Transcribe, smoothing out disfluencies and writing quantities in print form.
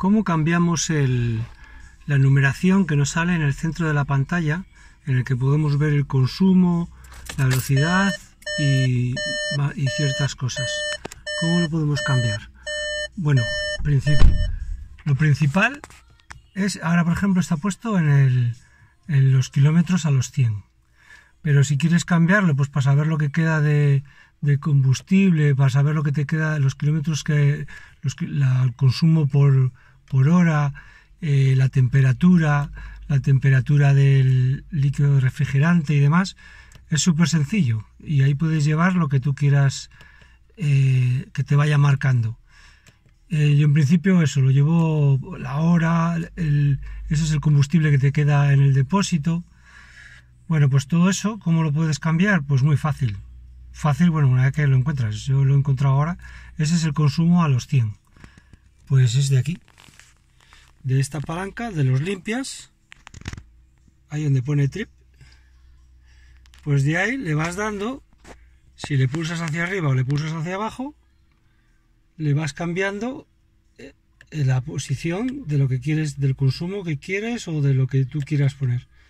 cómo cambiamos la numeración que nos sale en el centro de la pantalla, en el que podemos ver el consumo, la velocidad y ciertas cosas. ¿Cómo lo podemos cambiar? Bueno, lo principal es, ahora por ejemplo está puesto en los kilómetros a los 100. Pero si quieres cambiarlo, pues para saber lo que queda de combustible, para saber lo que te queda, los kilómetros el consumo por hora, la temperatura del líquido refrigerante y demás, es súper sencillo. Y ahí puedes llevar lo que tú quieras que te vaya marcando. Yo en principio eso, lo llevo la hora, ese es el combustible que te queda en el depósito. Bueno, pues todo eso, ¿cómo lo puedes cambiar? Pues muy fácil. Fácil, bueno, una vez que lo encuentras, yo lo he encontrado ahora, ese es el consumo a los 100. Pues es de aquí, de esta palanca, de los limpias, ahí donde pone trip, pues de ahí le vas dando, si le pulsas hacia arriba o le pulsas hacia abajo, le vas cambiando la posición de lo que quieres, del consumo que quieres o de lo que tú quieras poner.